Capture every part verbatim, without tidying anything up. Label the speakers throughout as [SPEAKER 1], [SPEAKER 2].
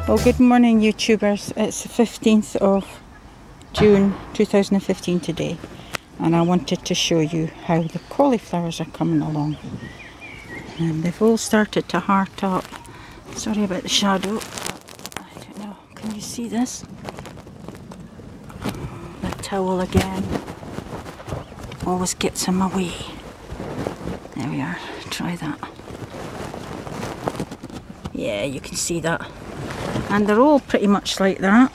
[SPEAKER 1] Well, good morning YouTubers. It's the fifteenth of June two thousand fifteen today, and I wanted to show you how the cauliflowers are coming along. And they've all started to heart up. Sorry about the shadow. I don't know, can you see this? The towel again always gets them away. There we are, try that. Yeah, you can see that. And they're all pretty much like that.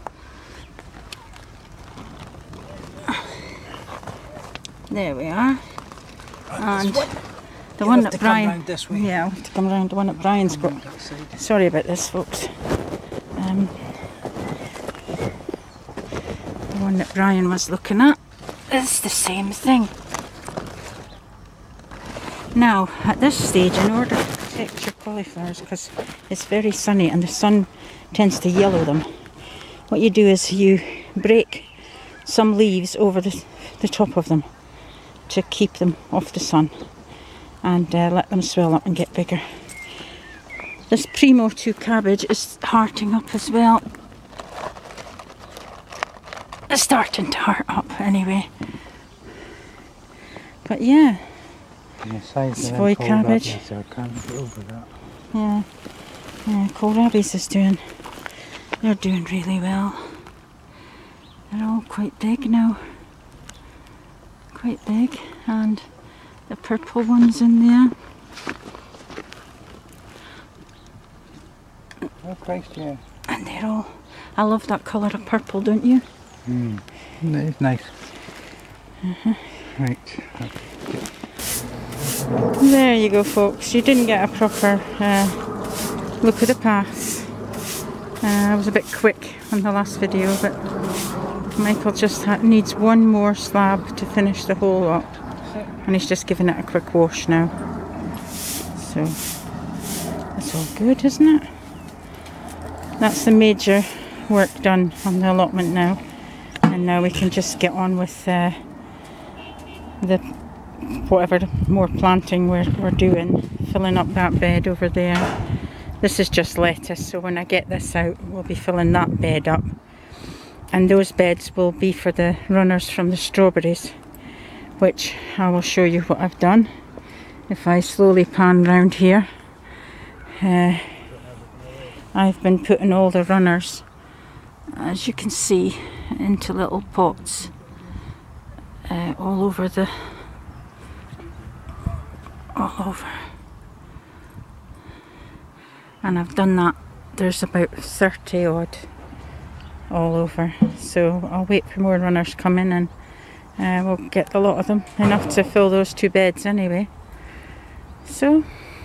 [SPEAKER 1] There we are. And the one that Brian, yeah, I'll have to come around. The one that Brian's got. Sorry about this, folks. Um, the one that Brian was looking at is the same thing. Now, at this stage, in order to protect your cauliflowers, because it's very sunny and the sun tends to yellow them, what you do is you break some leaves over the, the top of them to keep them off the sun and uh, let them swell up and get bigger. This Primo two cabbage is hearting up as well. It's starting to heart up anyway. But yeah. Soy cabbage.
[SPEAKER 2] So I can't get over that.
[SPEAKER 1] Yeah, yeah, kohlrabies is doing, they're doing really well. They're all quite big now. Quite big, and the purple ones in there.
[SPEAKER 2] Oh Christ, yeah.
[SPEAKER 1] And they're all, I love that colour of purple, don't you?
[SPEAKER 2] Mm, that is nice.
[SPEAKER 1] Uh-huh.
[SPEAKER 2] Right.
[SPEAKER 1] There you go, folks. You didn't get a proper uh, look at the paths. Uh, I was a bit quick on the last video, but Michael just ha needs one more slab to finish the whole lot, and he's just giving it a quick wash now. So that's all good, isn't it? That's the major work done on the allotment now, and now we can just get on with uh, the whatever more planting we're, we're doing, filling up that bed over there. This is just lettuce, so when I get this out we'll be filling that bed up, and those beds will be for the runners from the strawberries, which I will show you what I've done if I slowly pan round here. uh, I've been putting all the runners, as you can see, into little pots uh, all over the all over, and I've done that. There's about thirty odd all over, so I'll wait for more runners coming, and uh, we'll get a lot of them, enough to fill those two beds anyway. So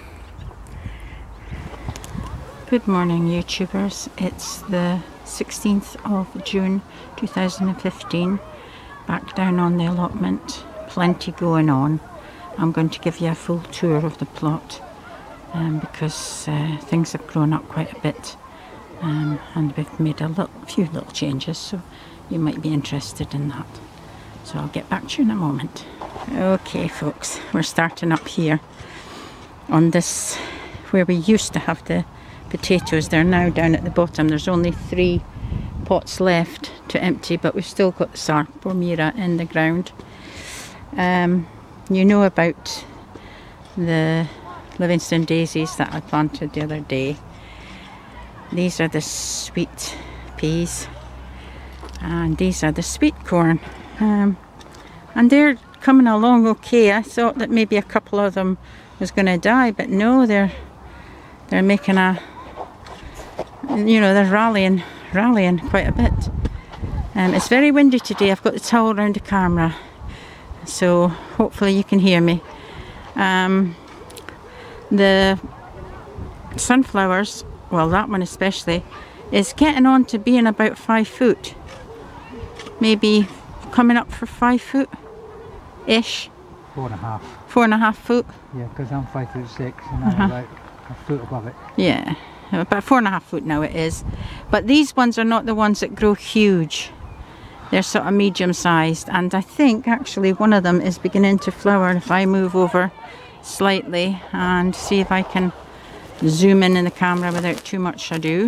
[SPEAKER 1] good morning YouTubers. It's the sixteenth of June two thousand fifteen, back down on the allotment, plenty going on. I'm going to give you a full tour of the plot, um, because uh, things have grown up quite a bit, um, and we've made a little, few little changes, so you might be interested in that. So I'll get back to you in a moment. Okay folks, we're starting up here on this, where we used to have the potatoes. They're now down at the bottom. There's only three pots left to empty, but we've still got the Sarpomira in the ground. Um, You know about the Livingston daisies that I planted the other day. These are the sweet peas, and these are the sweet corn, um, and they're coming along okay. I thought that maybe a couple of them was going to die, but no, they're they're making a, you know, they're rallying rallying quite a bit. Um, it's very windy today. I've got the towel around the camera, so hopefully you can hear me. Um, the sunflowers, well that one especially, is getting on to being about five foot. Maybe coming up for five foot ish.
[SPEAKER 2] Four and a half.
[SPEAKER 1] Four and a half foot.
[SPEAKER 2] Yeah, because I'm five foot six and I'm
[SPEAKER 1] uh-huh.
[SPEAKER 2] about a foot above it.
[SPEAKER 1] Yeah, about four and a half foot now it is. But these ones are not the ones that grow huge. They're sort of medium sized, and I think actually one of them is beginning to flower. If I move over slightly and see if I can zoom in in the camera without too much ado.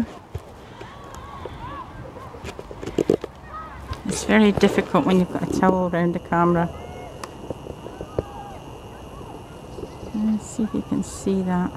[SPEAKER 1] It's very difficult when you've got a towel around the camera. Let's see if you can see that.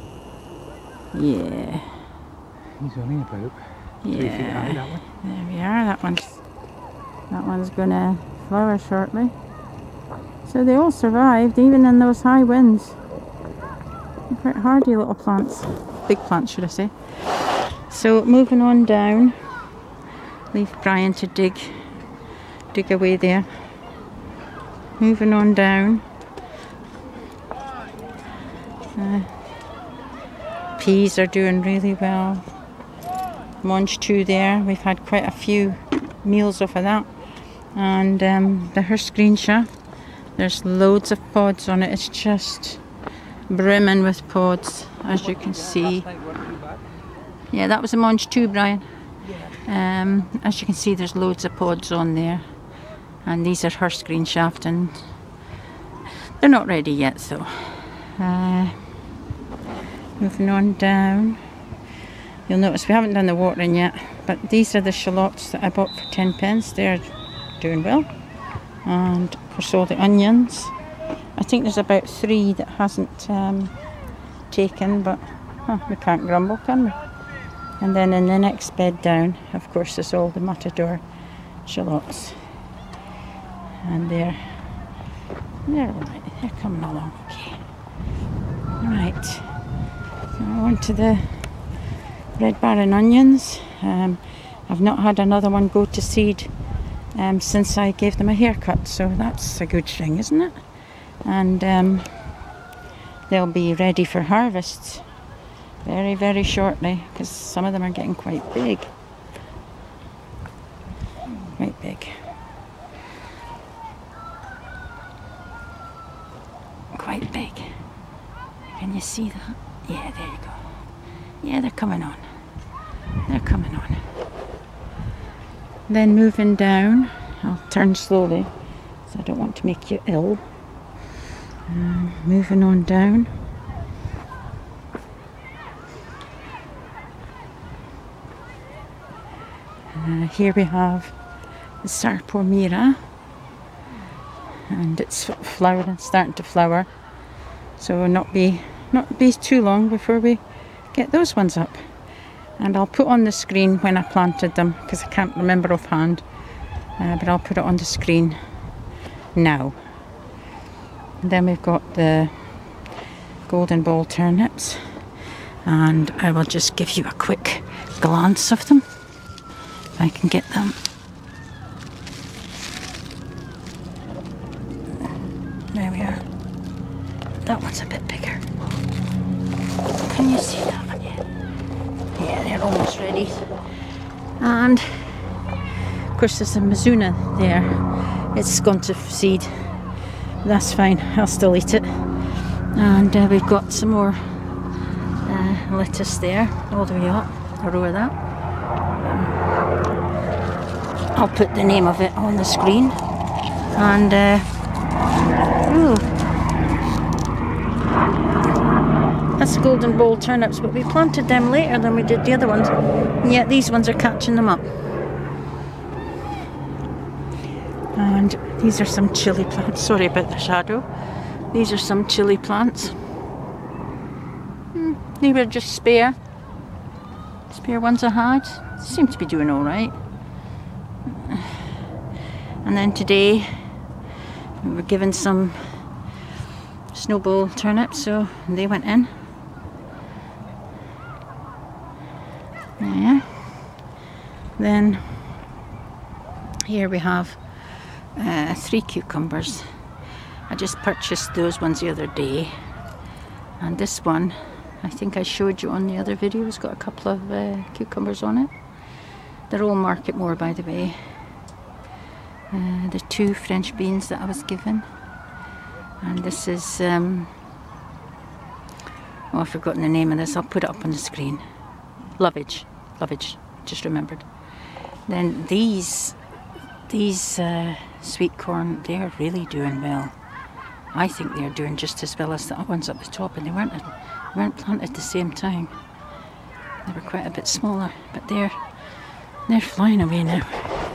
[SPEAKER 1] Yeah.
[SPEAKER 2] He's only about
[SPEAKER 1] yeah.
[SPEAKER 2] three feet high, that one.
[SPEAKER 1] There we are. That one's that one's gonna flower shortly. So they all survived, even in those high winds. They're quite hardy little plants. Big plants, should I say. So moving on down. Leave Brian to dig dig away there. Moving on down. Uh, peas are doing really well. Monge two there. We've had quite a few meals off of that. And um, the Hirsch green shaft. There's loads of pods on it. It's just brimming with pods, as you can see. Yeah, that was a Monge two, Brian. Um, as you can see, there's loads of pods on there. And these are Hirsch green shaft, and they're not ready yet, so. Uh, moving on down. You'll notice we haven't done the watering yet, but these are the shallots that I bought for ten pence. They're doing well. And of course all the onions. I think there's about three that hasn't um, taken, but huh, we can't grumble, can we? And then in the next bed down, of course, there's all the matador shallots. And they're, they're right, they're coming along okay. Right, so on to the red baron onions. Um, I've not had another one go to seed um, since I gave them a haircut, so that's a good thing, isn't it? And um, they'll be ready for harvest very, very shortly, because some of them are getting quite big. Quite big. Quite big. Can you see that? Yeah, there you go. Yeah, they're coming on. They're coming on. Then moving down, I'll turn slowly, so I don't want to make you ill. Um, moving on down. Uh, here we have the Sarpo Mira, and it's flowering, starting to flower. So not be not be too long before we get those ones up. And I'll put on the screen when I planted them, because I can't remember offhand. Uh, but I'll put it on the screen now. And then we've got the golden ball turnips, and I will just give you a quick glance of them if I can get them. There we are. That one's a bit bigger. Can you see that one yet? Yeah, they're almost ready. And of course there's a Mizuna there. It's gone to seed. That's fine, I'll still eat it. And uh, we've got some more uh, lettuce there, all the way up, a row of that. Um, I'll put the name of it on the screen. And, uh, ooh, that's golden ball turnips, but we planted them later than we did the other ones. And yet these ones are catching them up. And these are some chili plants. Sorry about the shadow. These are some chili plants. Hmm, they were just spare. Spare ones I had. Seem to be doing alright. And then today we were given some snowball turnips, so they went in. Yeah. Then here we have uh, three cucumbers. I just purchased those ones the other day, and this one I think I showed you on the other video. It's got a couple of uh, cucumbers on it. They're all Market More, by the way. Uh, the two French beans that I was given, and this is um, oh, I've forgotten the name of this. I'll put it up on the screen. Lovage, lovage, just remembered. Then these these uh, sweet corn, they're really doing well. I think they're doing just as well as the ones up the top, and they weren't They weren't planted at the same time. They were quite a bit smaller, but they're they're flying away now.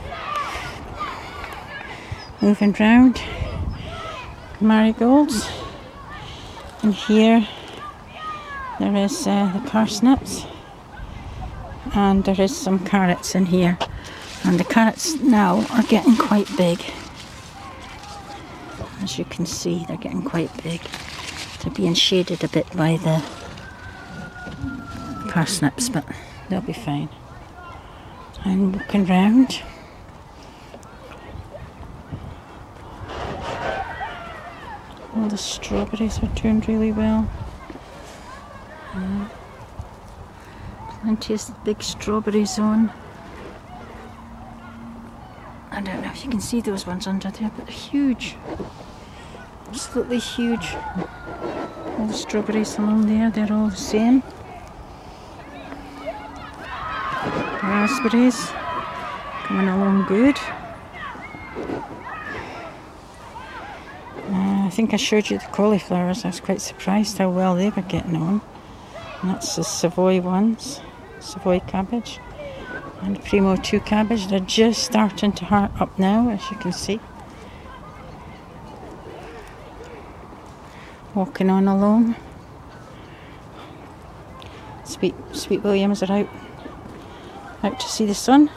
[SPEAKER 1] Moving round, marigolds, and here there is uh, the parsnips, and there is some carrots in here, and the carrots now are getting quite big. As you can see, they're getting quite big. They're being shaded a bit by the parsnips, but they'll be fine. And walking round, all the strawberries are doing really well. Yeah. Plenty of big strawberries on. I don't know if you can see those ones under there, but they're huge. Absolutely huge. All the strawberries along there, they're all the same. Raspberries coming along good. Uh, I think I showed you the cauliflowers. I was quite surprised how well they were getting on. And that's the Savoy ones, Savoy cabbage. And Primo two cabbage. They're just starting to heart up now, as you can see. Walking on along. Sweet, sweet Williams are out, out to see the sun.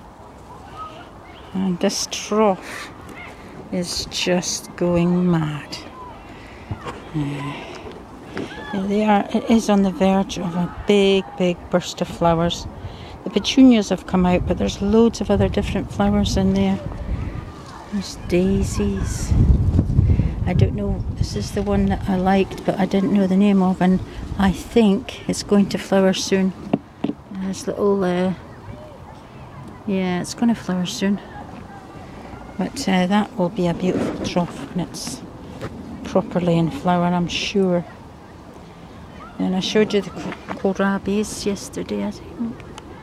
[SPEAKER 1] And this trough is just going mad. Uh, there they are. It is on the verge of a big, big burst of flowers. The petunias have come out, but there's loads of other different flowers in there. There's daisies. I don't know, this is the one that I liked, but I didn't know the name of, and I think it's going to flower soon. And this little, uh, yeah, it's going to flower soon. But uh, that will be a beautiful trough when it's properly in flower, I'm sure. And I showed you the kohlrabis yesterday, I think.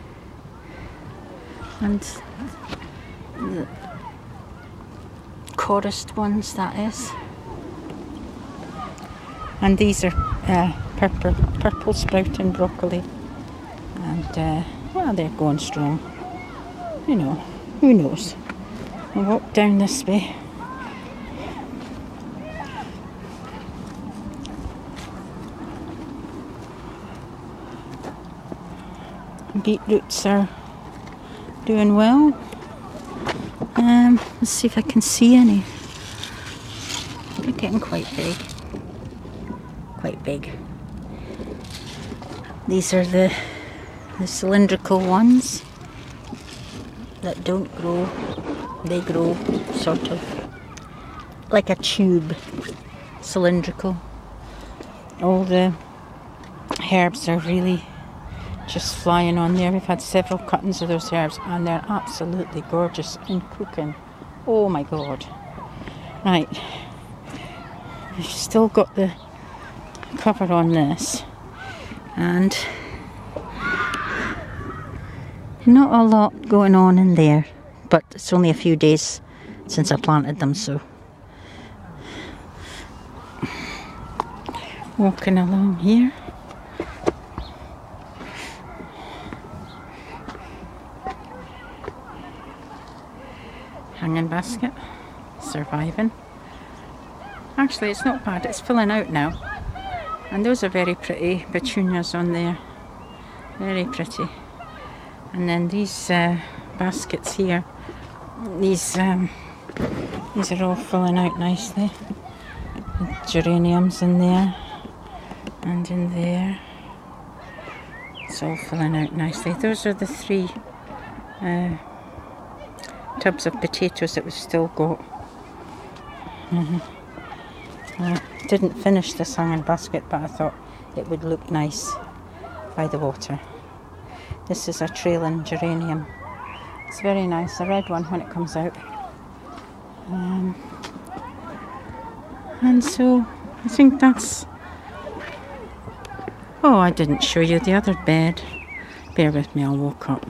[SPEAKER 1] And the chorused ones, that is. And these are uh, purple, purple sprouting broccoli. And, uh, well, they're going strong. You know, who knows? I'll walk down this way. Beetroots are doing well. Um, let's see if I can see any. They're getting quite big. Quite big. These are the, the cylindrical ones that don't grow. They grow sort of like a tube, cylindrical. All the herbs are really just flying on there. We've had several cuttings of those herbs and they're absolutely gorgeous in cooking. Oh my god. Right. We've still got the cover on this and not a lot going on in there, but it's only a few days since I planted them, so walking along here. Hanging basket, surviving. Actually, it's not bad, it's filling out now. And those are very pretty petunias on there. Very pretty. And then these uh, baskets here, these um, these are all filling out nicely. The geraniums in there and in there. It's all filling out nicely. Those are the three uh, tubs of potatoes that we've still got. Mm-hmm. I didn't finish this hanging basket, but I thought it would look nice by the water. This is a trailing geranium. It's very nice, a red one when it comes out. Um, and so I think that's... Oh, I didn't show you the other bed. Bear with me, I'll walk up.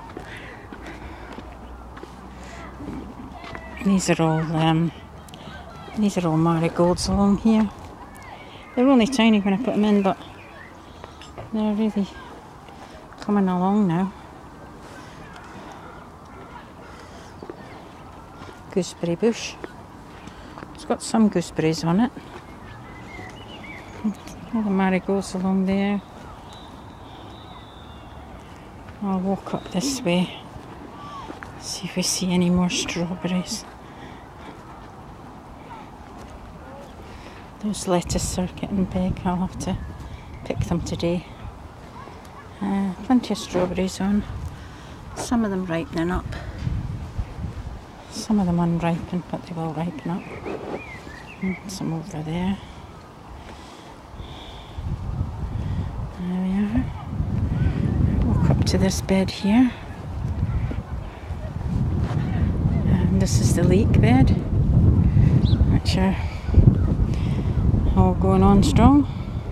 [SPEAKER 1] These are all um, these are all marigolds along here. They're only tiny when I put them in, but They're really coming along now. Gooseberry bush. It's got some gooseberries on it. All the marigolds along there. I'll walk up this way, see if we see any more strawberries. Those lettuce are getting big. I'll have to pick them today. Uh, plenty of strawberries on. Some of them ripening up. Some of them unripened, but they will ripen up. And some over there. There we are. Walk up to this bed here. And this is the leek bed, which are all going on strong.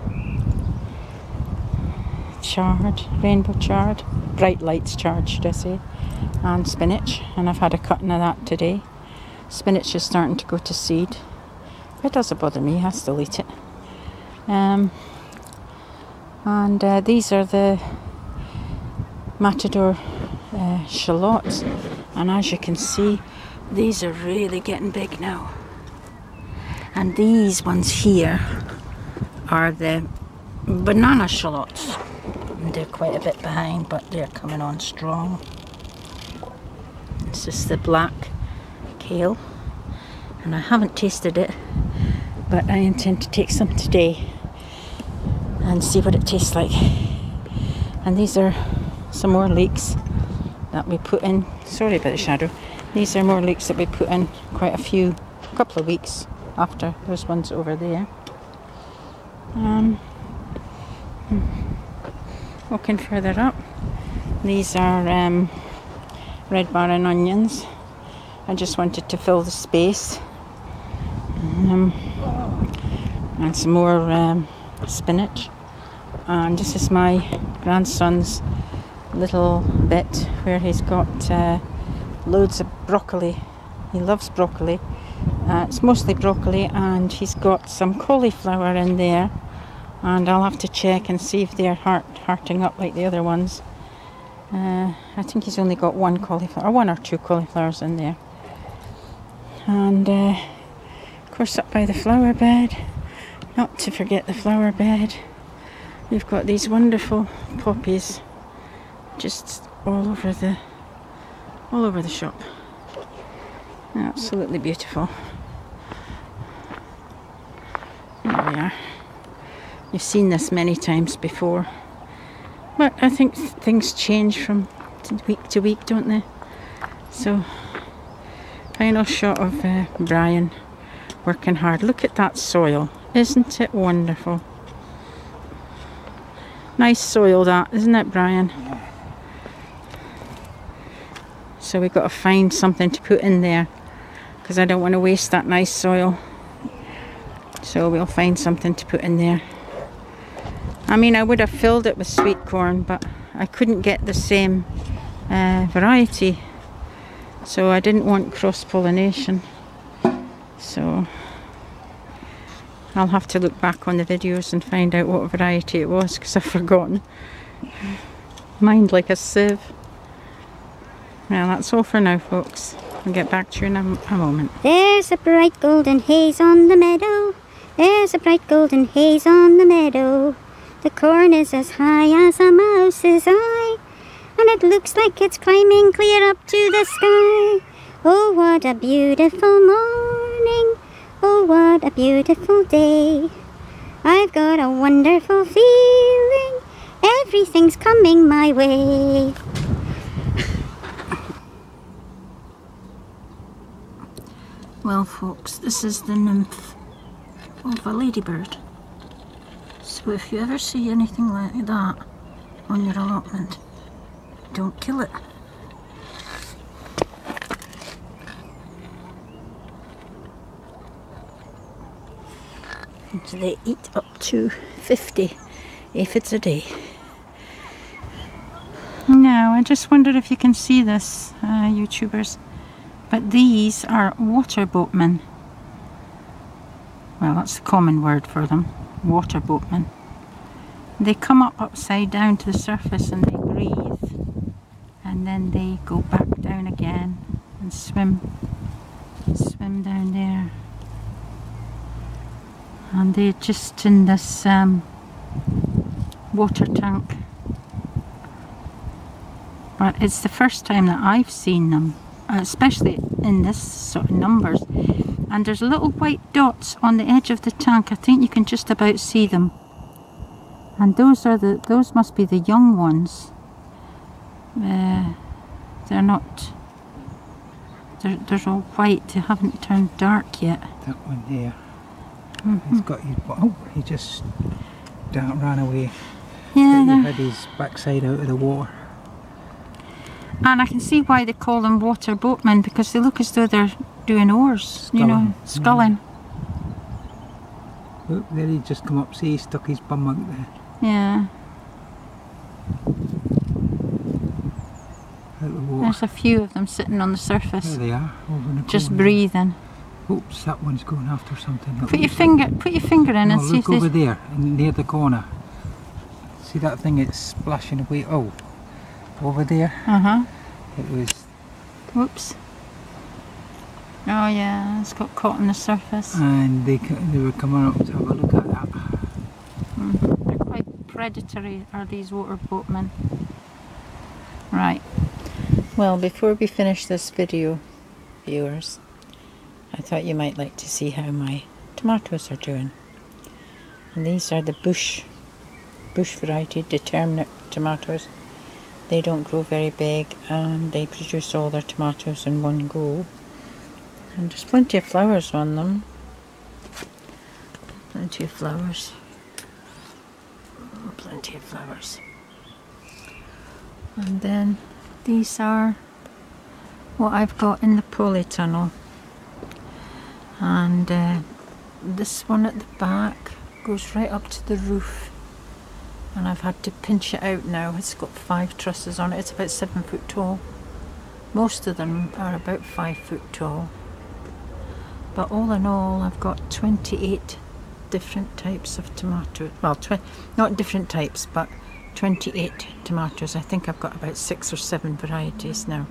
[SPEAKER 1] Chard, rainbow chard, bright lights chard should I say, and spinach, and I've had a cutting of that today. Spinach is starting to go to seed. It doesn't bother me, I still eat it. Um, and uh, these are the Matador uh, shallots, and as you can see, these are really getting big now. And these ones here are the banana shallots. They're quite a bit behind, but they're coming on strong. This is the black kale, and I haven't tasted it, but I intend to take some today and see what it tastes like. And these are some more leeks that we put in. Sorry about the shadow. These are more leeks that we put in quite a few, a couple of weeks after those ones over there. Um, walking further up, these are um, red barren onions. I just wanted to fill the space. Um, and some more um, spinach. And this is my grandson's little bit where he's got uh, loads of broccoli. He loves broccoli. Uh, it's mostly broccoli, and he's got some cauliflower in there, and I'll have to check and see if they're heart hearting up like the other ones. Uh, I think he's only got one cauliflower, or one or two cauliflowers in there. And uh, of course up by the flower bed, not to forget the flower bed, we've got these wonderful poppies just all over the all over the shop. Absolutely beautiful. There we are. You've seen this many times before, but I think th things change from week to week, don't they? So, final shot of uh, Brian working hard. Look at that soil. Isn't it wonderful? Nice soil that, isn't it, Brian?
[SPEAKER 2] Yeah.
[SPEAKER 1] So we've got to find something to put in there, because I don't want to waste that nice soil. So we'll find something to put in there. I mean, I would have filled it with sweet corn, but I couldn't get the same uh, variety. So I didn't want cross-pollination. So I'll have to look back on the videos and find out what variety it was, because I've forgotten. Mind like a sieve. Well, that's all for now, folks. I'll get back to you in a, a moment.
[SPEAKER 3] There's a bright golden haze on the meadow. There's a bright golden haze on the meadow. The corn is as high as a mouse's eye, and it looks like it's climbing clear up to the sky. Oh, what a beautiful morning. Oh, what a beautiful day. I've got a wonderful feeling. Everything's coming my way.
[SPEAKER 1] Well, folks, this is the nymph of a ladybird. So if you ever see anything like that on your allotment, don't kill it. And they eat up to fifty aphids a day. Now, I just wondered if you can see this, uh, YouTubers, but these are water boatmen. Well, that's the common word for them, water boatmen. They come up upside down to the surface and they breathe, and then they go back down again and swim, swim down there. And they're just in this um, water tank. But it's the first time that I've seen them, especially in this sort of numbers. And there's little white dots on the edge of the tank. I think you can just about see them. And those are the those must be the young ones. Uh, they're not. They're they're all white. They haven't turned dark yet.
[SPEAKER 2] That one there.
[SPEAKER 1] Mm-hmm.
[SPEAKER 2] He's got his. Oh, he just down, ran away.
[SPEAKER 1] Yeah.
[SPEAKER 2] He had his backside out of the water.
[SPEAKER 1] And I can see why they call them water boatmen, because they look as though they're doing oars,
[SPEAKER 2] Sculling.
[SPEAKER 1] you know, sculling.
[SPEAKER 2] Look, there he just come up, see he stuck his bum out there.
[SPEAKER 1] Yeah.
[SPEAKER 2] Out the water.
[SPEAKER 1] There's a few of them sitting on the surface.
[SPEAKER 2] There they are, over in the
[SPEAKER 1] Just
[SPEAKER 2] corner.
[SPEAKER 1] breathing.
[SPEAKER 2] Oops, that one's going after something. That
[SPEAKER 1] Put your
[SPEAKER 2] looks
[SPEAKER 1] finger,
[SPEAKER 2] like-
[SPEAKER 1] put your finger in
[SPEAKER 2] No,
[SPEAKER 1] and see if
[SPEAKER 2] look over
[SPEAKER 1] there's.
[SPEAKER 2] there, in- near the corner. See that thing? It's splashing away. Oh, over there.
[SPEAKER 1] Uh huh.
[SPEAKER 2] It was.
[SPEAKER 1] Whoops. Oh yeah, it's got caught on the surface.
[SPEAKER 2] And they c- they were coming up to have a look at that.
[SPEAKER 1] Mm. They're quite predatory, are these water boatmen? Right. Well, before we finish this video, viewers, I thought you might like to see how my tomatoes are doing. And these are the bush, bush variety determinate tomatoes. They don't grow very big and they produce all their tomatoes in one go. And there's plenty of flowers on them. Plenty of flowers. Plenty of flowers. And then these are what I've got in the polytunnel. And uh, this one at the back goes right up to the roof. And I've had to pinch it out now. It's got five trusses on it. It's about seven foot tall. Most of them are about five foot tall. But all in all, I've got twenty-eight different types of tomatoes. Well, tw not different types, but twenty-eight tomatoes. I think I've got about six or seven varieties now.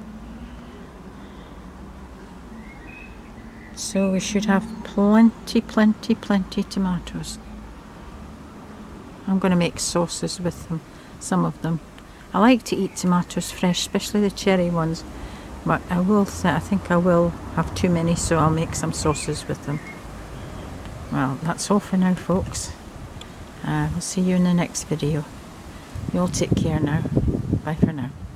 [SPEAKER 1] So we should have plenty, plenty, plenty tomatoes. I'm going to make sauces with them, some of them. I like to eat tomatoes fresh, especially the cherry ones. But I will say, I think I will have too many, so I'll make some sauces with them. Well, that's all for now, folks. Uh, we'll see you in the next video. You all take care now. Bye for now.